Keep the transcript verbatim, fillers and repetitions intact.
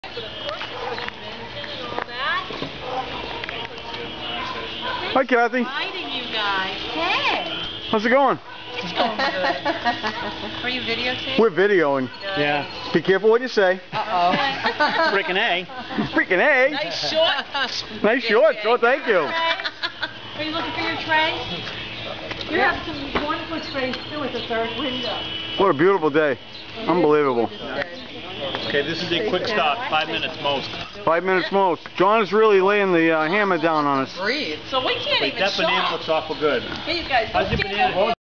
Hi, Kathy. Inviting you guys. Hey. How's it going? It's going good. Are you videotaping? We're videoing. Good. Yeah. Be careful what you say. Uh-oh. Freaking A. Freaking A. Nice shorts. Nice shorts. Oh, thank you. Are you looking for your tray? You have some wonderful trays too at the third window. What a beautiful day. Unbelievable. Okay, this is a quick stop. Five minutes most. Five minutes most. John is really laying the uh, hammer down on us. Breathe. So we can't Wait, even that banana shop. looks awful good. Hey, you guys. How's your banana?